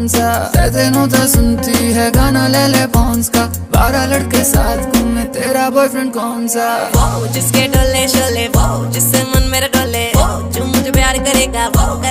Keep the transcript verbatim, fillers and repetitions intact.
कौन सा तेनों तो सुनती है गाना ले ले पॉन्स का, बारह लड़के साथ घूमे तेरा बॉयफ्रेंड कौन सा। वो जिसके डोले शोले, वो जिस